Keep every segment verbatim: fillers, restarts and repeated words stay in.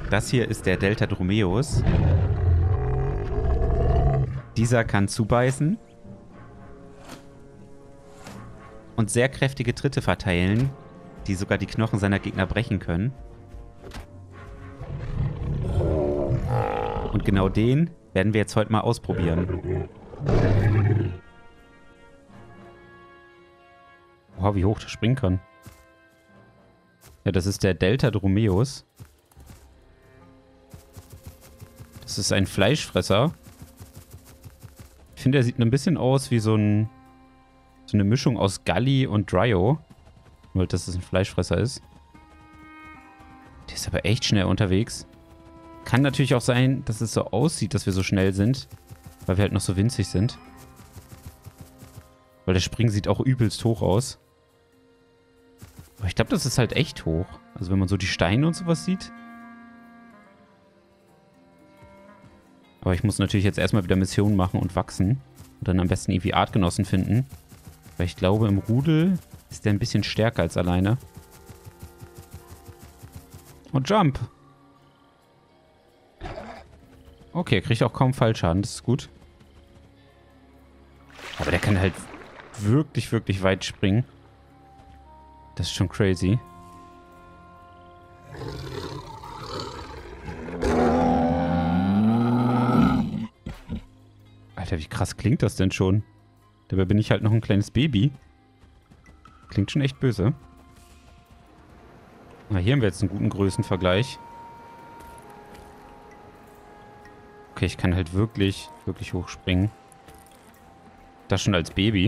Das hier ist der Deltadromeus. Dieser kann zubeißen und sehr kräftige Tritte verteilen, die sogar die Knochen seiner Gegner brechen können. Und genau den werden wir jetzt heute mal ausprobieren. Wow, wie hoch der springen kann. Ja, das ist der Deltadromeus. Das ist ein Fleischfresser. Ich finde, er sieht ein bisschen aus wie so, ein, so eine Mischung aus Galli und Dryo. Nur, dass es ein Fleischfresser ist. Der ist aber echt schnell unterwegs. Kann natürlich auch sein, dass es so aussieht, dass wir so schnell sind. Weil wir halt noch so winzig sind. Weil der Springen sieht auch übelst hoch aus. Aber ich glaube, das ist halt echt hoch. Also wenn man so die Steine und sowas sieht. Aber ich muss natürlich jetzt erstmal wieder Missionen machen und wachsen. Und dann am besten irgendwie Artgenossen finden. Weil ich glaube, im Rudel ist der ein bisschen stärker als alleine. Und Jump. Okay, er kriegt auch kaum Fallschaden. Das ist gut. Aber der kann halt wirklich, wirklich weit springen. Das ist schon crazy. Alter, wie krass klingt das denn schon? Dabei bin ich halt noch ein kleines Baby. Klingt schon echt böse. Na, hier haben wir jetzt einen guten Größenvergleich. Okay, ich kann halt wirklich, wirklich hoch springen. Das schon als Baby.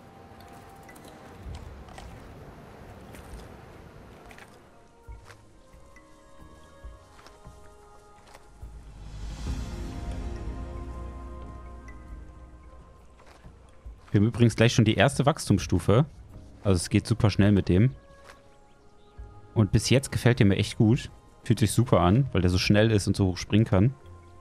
Wir haben übrigens gleich schon die erste Wachstumsstufe. Also es geht super schnell mit dem. Und bis jetzt gefällt der mir echt gut. Fühlt sich super an, weil der so schnell ist und so hoch springen kann.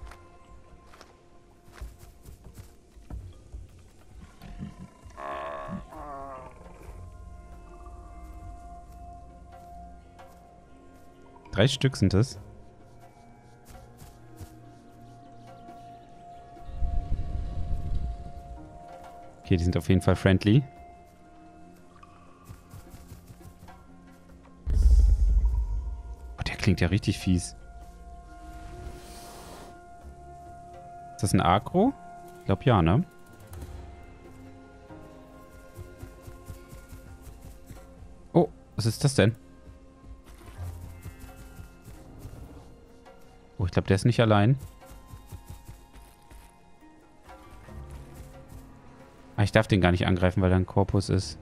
Drei Stück sind es. Okay, die sind auf jeden Fall friendly. Oh, der klingt ja richtig fies. Ist das ein Agro? Ich glaube ja, ne? Oh, was ist das denn? Oh, ich glaube, der ist nicht allein. Ah, ich darf den gar nicht angreifen, weil da ein Korpus ist.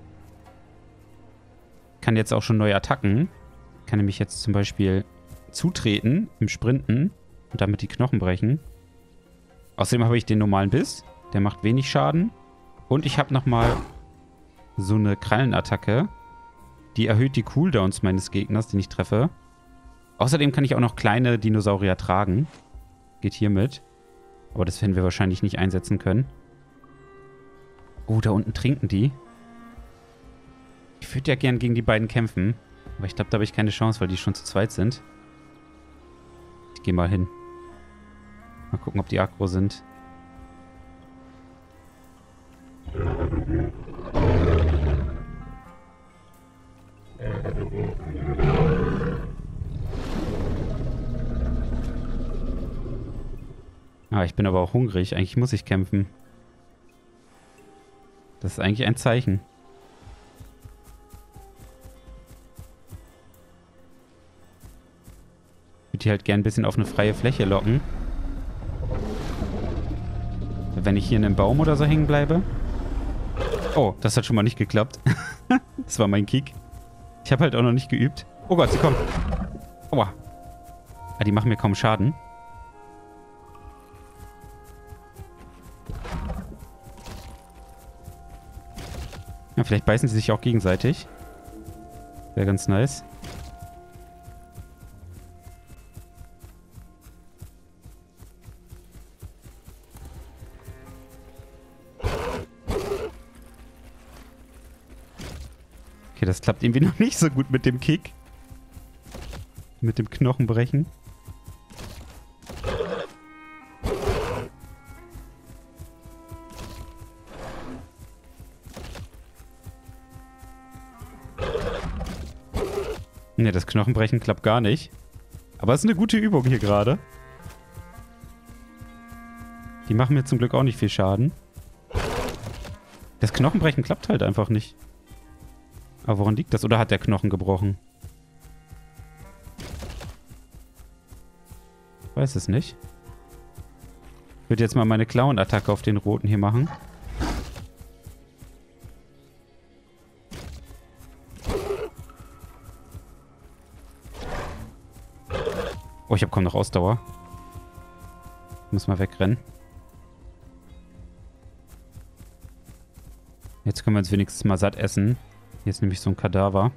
Kann jetzt auch schon neue Attacken. Kann nämlich jetzt zum Beispiel zutreten im Sprinten und damit die Knochen brechen. Außerdem habe ich den normalen Biss. Der macht wenig Schaden. Und ich habe nochmal so eine Krallenattacke. Die erhöht die Cooldowns meines Gegners, den ich treffe. Außerdem kann ich auch noch kleine Dinosaurier tragen. Geht hiermit. Aber das werden wir wahrscheinlich nicht einsetzen können. Oh, da unten trinken die. Ich würde ja gern gegen die beiden kämpfen. Aber ich glaube, da habe ich keine Chance, weil die schon zu zweit sind. Ich gehe mal hin. Mal gucken, ob die aggro sind. Ah, ich bin aber auch hungrig. Eigentlich muss ich kämpfen. Das ist eigentlich ein Zeichen. Ich würde die halt gern ein bisschen auf eine freie Fläche locken. Wenn ich hier in einem Baum oder so hängen bleibe. Oh, das hat schon mal nicht geklappt. Das war mein Kick. Ich habe halt auch noch nicht geübt. Oh Gott, sie kommen. Aua. Ah, die machen mir kaum Schaden. Ja, vielleicht beißen sie sich auch gegenseitig. Wäre ganz nice. Okay, das klappt irgendwie noch nicht so gut mit dem Kick. Mit dem Knochenbrechen. Ne, das Knochenbrechen klappt gar nicht. Aber es ist eine gute Übung hier gerade. Die machen mir zum Glück auch nicht viel Schaden. Das Knochenbrechen klappt halt einfach nicht. Aber woran liegt das? Oder hat der Knochen gebrochen? Ich weiß es nicht. Ich würde jetzt mal meine Clown-Attacke auf den Roten hier machen. Oh, ich habe kaum noch Ausdauer. Ich muss mal wegrennen. Jetzt können wir uns wenigstens mal satt essen. Hier ist nämlich so ein Kadaver.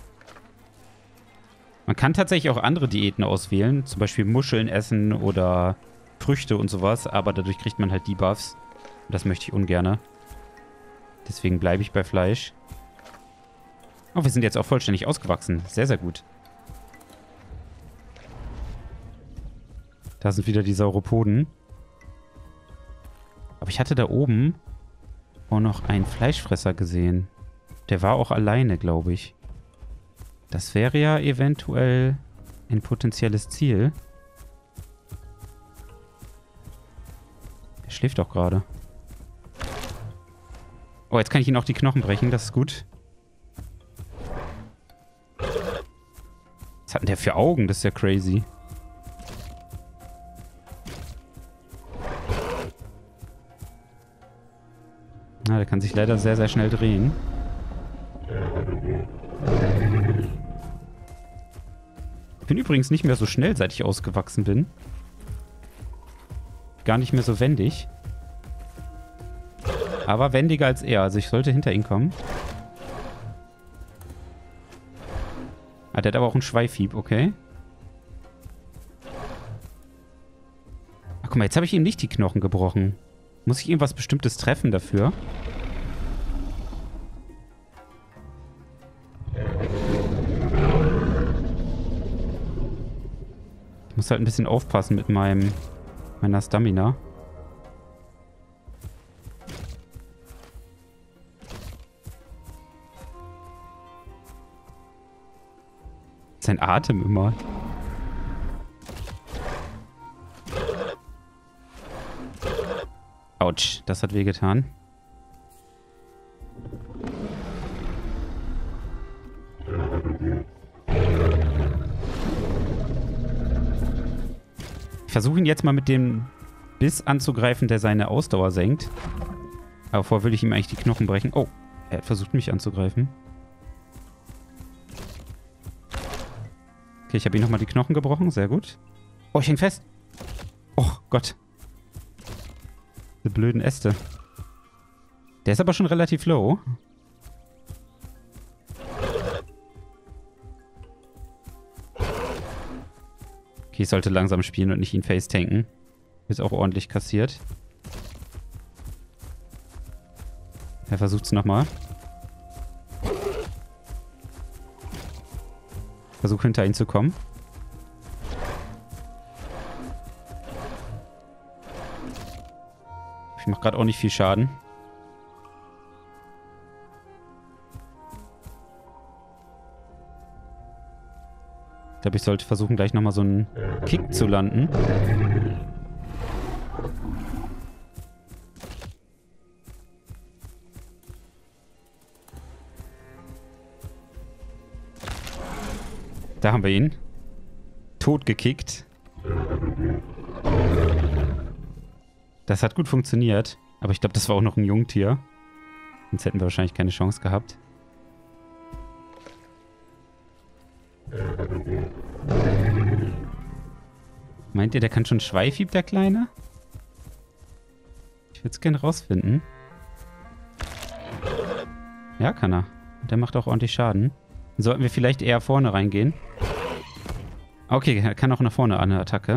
Man kann tatsächlich auch andere Diäten auswählen. Zum Beispiel Muscheln essen oder Früchte und sowas. Aber dadurch kriegt man halt Debuffs. Das möchte ich ungerne. Deswegen bleibe ich bei Fleisch. Oh, wir sind jetzt auch vollständig ausgewachsen. Sehr, sehr gut. Da sind wieder die Sauropoden. Aber ich hatte da oben auch noch einen Fleischfresser gesehen. Der war auch alleine, glaube ich. Das wäre ja eventuell ein potenzielles Ziel. Er schläft auch gerade. Oh, jetzt kann ich ihn auch die Knochen brechen. Das ist gut. Was hat denn der für Augen? Das ist ja crazy. Na, der kann sich leider sehr, sehr schnell drehen. Ich bin übrigens nicht mehr so schnell, seit ich ausgewachsen bin. Gar nicht mehr so wendig. Aber wendiger als er. Also ich sollte hinter ihn kommen. Ah, der hat aber auch einen Schweifhieb, okay. Ach, guck mal, jetzt habe ich ihm nicht die Knochen gebrochen. Muss ich irgendwas Bestimmtes treffen dafür? Ich muss halt ein bisschen aufpassen mit meinem meiner Stamina. Sein Atem immer. Autsch, das hat wehgetan. Ich versuche ihn jetzt mal mit dem Biss anzugreifen, der seine Ausdauer senkt. Aber vorher will ich ihm eigentlich die Knochen brechen. Oh, er hat versucht, mich anzugreifen. Okay, ich habe ihm nochmal die Knochen gebrochen. Sehr gut. Oh, ich häng fest. Oh Gott. Die blöden Äste. Der ist aber schon relativ low. Okay, ich sollte langsam spielen und nicht ihn face tanken. Ist auch ordentlich kassiert. Er versucht es nochmal. Versuch hinter ihn zu kommen. Ich mache gerade auch nicht viel Schaden. Ich glaube, ich sollte versuchen, gleich nochmal so einen Kick zu landen. Da haben wir ihn. Tot gekickt. Das hat gut funktioniert. Aber ich glaube, das war auch noch ein Jungtier. Sonst hätten wir wahrscheinlich keine Chance gehabt. Meint ihr, der kann schon Schweifhieb, der Kleine? Ich würde es gerne rausfinden. Ja, kann er. Der macht auch ordentlich Schaden. Sollten wir vielleicht eher vorne reingehen? Okay, er kann auch nach vorne eine Attacke.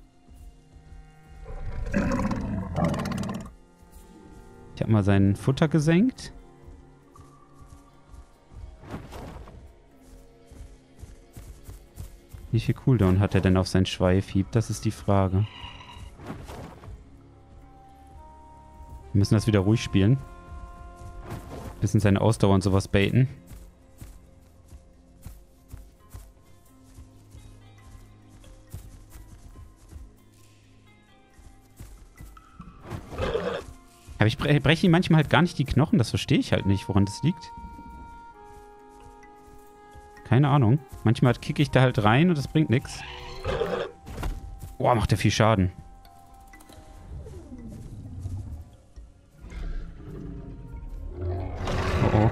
Ich habe mal sein Futter gesenkt. Wie viel Cooldown hat er denn auf sein Schweifhieb? Das ist die Frage. Wir müssen das wieder ruhig spielen. Bisschen seine Ausdauer und sowas baiten. Aber ich bre breche ihm manchmal halt gar nicht die Knochen. Das verstehe ich halt nicht, woran das liegt. Keine Ahnung. Manchmal kicke ich da halt rein und das bringt nichts. Boah, macht der viel Schaden. Oh oh.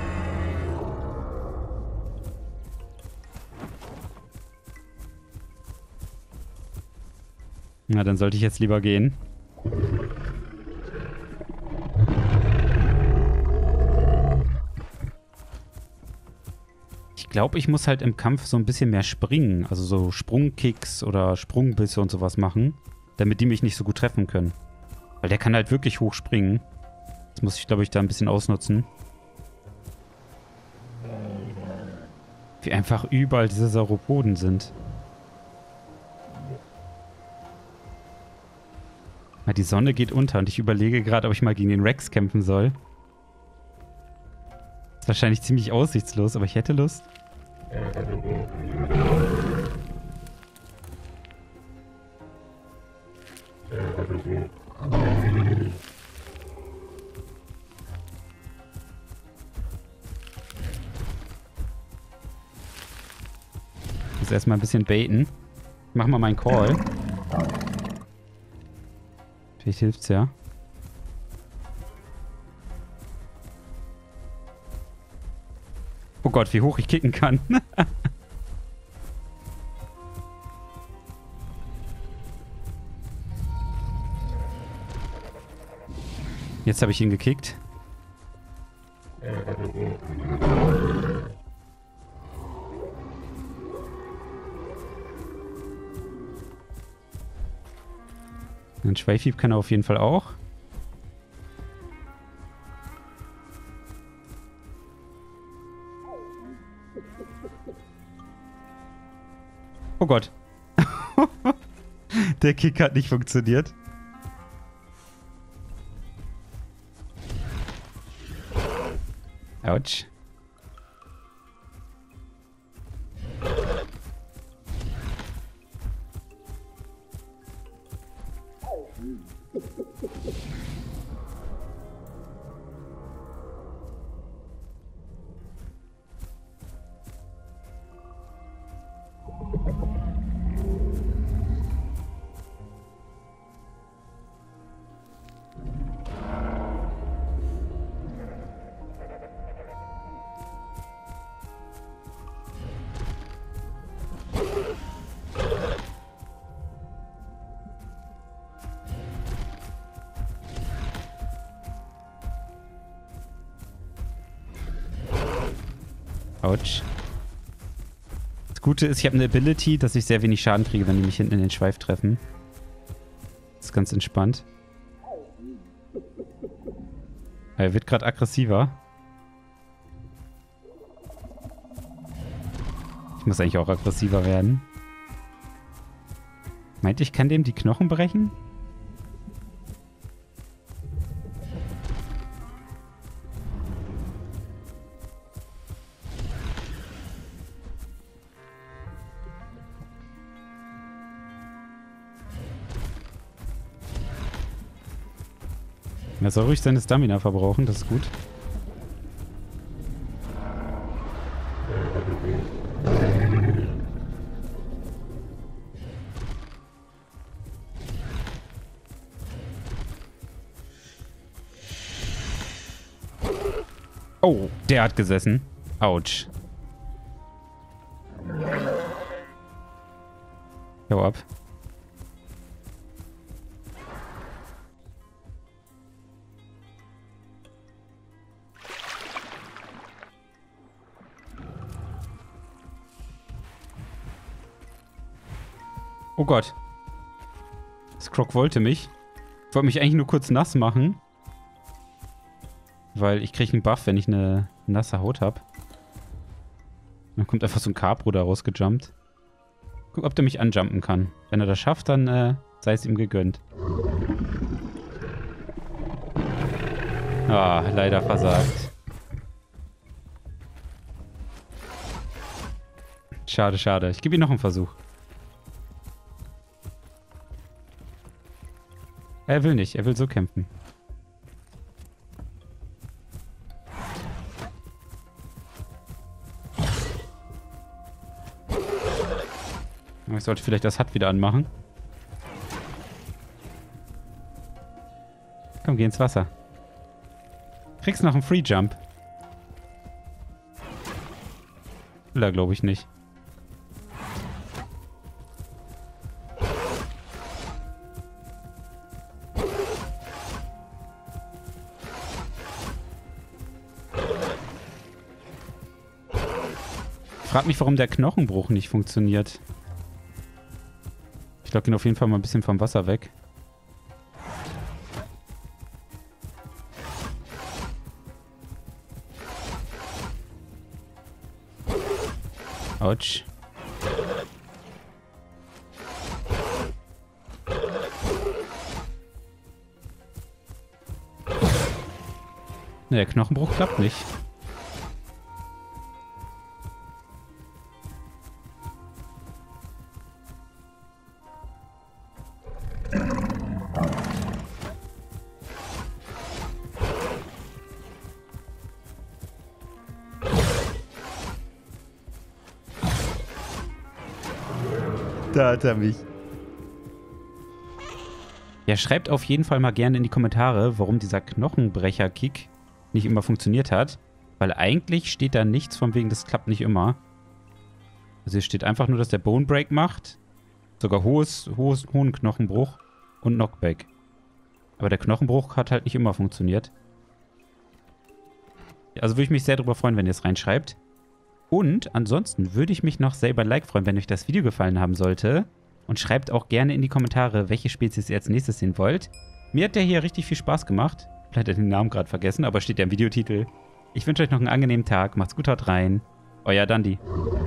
Na, dann sollte ich jetzt lieber gehen. Ich glaube, ich muss halt im Kampf so ein bisschen mehr springen. Also so Sprungkicks oder Sprungbisse und sowas machen, damit die mich nicht so gut treffen können. Weil der kann halt wirklich hoch springen. Das muss ich, glaube ich, da ein bisschen ausnutzen. Wie einfach überall diese Sauropoden sind. Ja, die Sonne geht unter und ich überlege gerade, ob ich mal gegen den Rex kämpfen soll. Ist wahrscheinlich ziemlich aussichtslos, aber ich hätte Lust. Ich muss erstmal ein bisschen baiten. Ich mach mal meinen Call. Vielleicht hilft's ja. Oh Gott, wie hoch ich kicken kann. Jetzt habe ich ihn gekickt. Ein Schweifhieb kann er auf jeden Fall auch. Oh Gott. Der Kick hat nicht funktioniert. Autsch. Autsch. Das Gute ist, ich habe eine Ability, dass ich sehr wenig Schaden kriege, wenn die mich hinten in den Schweif treffen. Das ist ganz entspannt. Er wird gerade aggressiver. Ich muss eigentlich auch aggressiver werden. Meint, ich kann dem die Knochen brechen? Er soll ruhig seine Stamina verbrauchen, das ist gut. Oh, der hat gesessen. Autsch. Hau ab. Oh Gott. Scrog wollte mich. Ich wollte mich eigentlich nur kurz nass machen. Weil ich kriege einen Buff, wenn ich eine nasse Haut habe. Dann kommt einfach so ein Capro da rausgejumpt. Guck, ob der mich anjumpen kann. Wenn er das schafft, dann äh, sei es ihm gegönnt. Ah, leider versagt. Schade, schade. Ich gebe ihm noch einen Versuch. Er will nicht. Er will so kämpfen. Ich sollte vielleicht das H U D wieder anmachen. Komm, geh ins Wasser. Kriegst noch einen Free Jump. Will er, glaube ich, nicht. Ich frage mich, warum der Knochenbruch nicht funktioniert. Ich lock ihn auf jeden Fall mal ein bisschen vom Wasser weg. Autsch. Ne, der Knochenbruch klappt nicht. Da hat er mich. Ja, schreibt auf jeden Fall mal gerne in die Kommentare, warum dieser Knochenbrecher-Kick nicht immer funktioniert hat. Weil eigentlich steht da nichts von wegen, das klappt nicht immer. Also hier steht einfach nur, dass der Bone Break macht. Sogar hohes, hohes, hohen Knochenbruch und Knockback. Aber der Knochenbruch hat halt nicht immer funktioniert. Also würde ich mich sehr darüber freuen, wenn ihr es reinschreibt. Und ansonsten würde ich mich noch sehr über ein Like freuen, wenn euch das Video gefallen haben sollte. Und schreibt auch gerne in die Kommentare, welche Spezies ihr als nächstes sehen wollt. Mir hat der hier richtig viel Spaß gemacht. Vielleicht hat ihr den Namen gerade vergessen, aber steht ja im Videotitel. Ich wünsche euch noch einen angenehmen Tag. Macht's gut, haut rein. Euer Dandi.